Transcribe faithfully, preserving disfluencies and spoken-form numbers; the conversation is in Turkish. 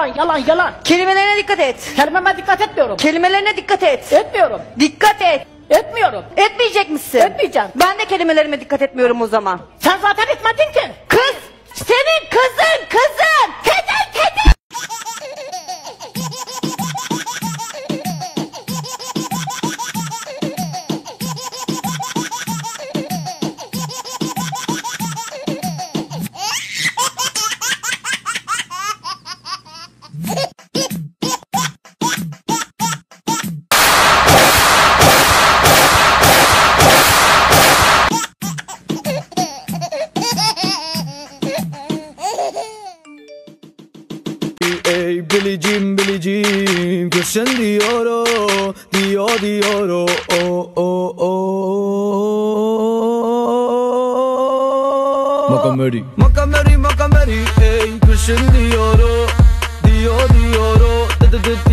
Yalan, yalan, yalan. Kelimelerine dikkat et. Kelimeme dikkat etmiyorum. Kelimelerine dikkat et. Etmiyorum. Dikkat et. Etmiyorum. Etmeyecek misin? Etmeyeceğim. Ben de kelimelerime dikkat etmiyorum o zaman. Sen zaten etmedin ki. Kız! Senin kızın, kızın! Kedi, kedi! Ey Bilicim Bilicim Gülşen diyor o Diyor diyor o o o o Makameri Makameri Makameri Ey Gülşen diyor o Diyor diyor o